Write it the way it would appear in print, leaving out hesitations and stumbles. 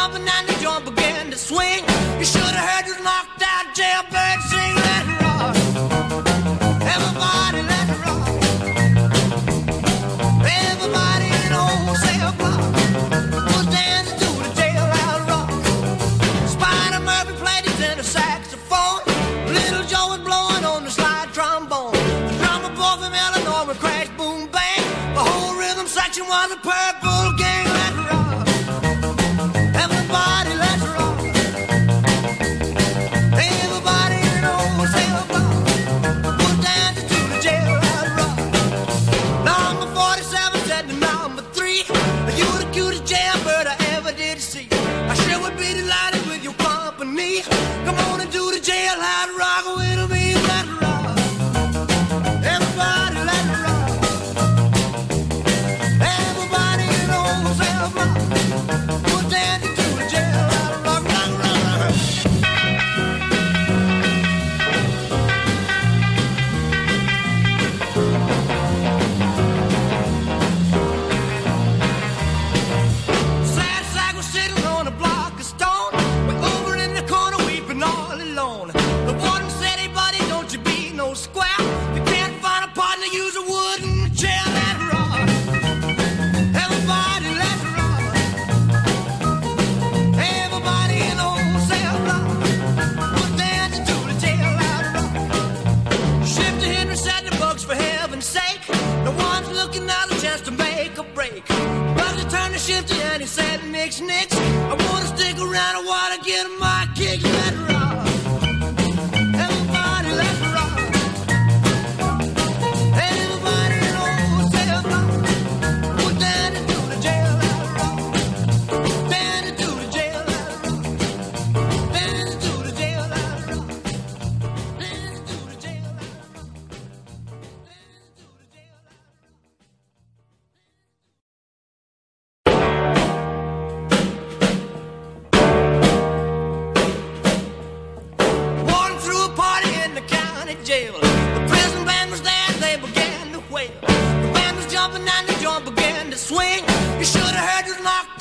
jumping and the joint began to swing. You should have heard this knocked out jailbird sing. Let it rock, everybody let it rock. Everybody in old cell block was dancing to the jailhouse rock. Spider Murphy played his tenor saxophone. Little Joe was blowing on the slide trombone. The drummer boy from Illinois would crash, boom, bang. The whole rhythm section was a Purple Gang. Let it rock, everybody let it rock. Everybody in old cell block was dancing to the jailhouse rock. Number 47 said to number 3, you the cutest jailbird I ever did see. I sure would be delighted with your company. Come on and do the jailhouse rock with me. Let it rock, everybody let it rock. Everybody in old cell block was dancing to the jailhouse rock. Rock, rock, rock. Sad sack was sitting on a block of stone. We're over in the corner weeping all alone. The warden said, hey buddy, don't you be no square. If you can't find a partner, use a wooden chair. Let it rock, everybody let it rock. Everybody in old cell block was dancing to the jailhouse rock. Shifty Henry said the bugs for heaven's sake. No one's looking out a chance to make a break. Bugsy turned to Shifty and he said, nix, nix. I wanna stick around, I wanna get my kicks. Let it rock, everybody let it rock. Everybody in old cell block was dancing to the jailhouse rock. Dancing to the jailhouse rock. Dancing to the jailhouse rock. Dancing to the jailhouse rock. Warden threw a party in the county jail. The prison band was there, they began to wail. The band was jumping and the joint began to swing. You should have heard this knock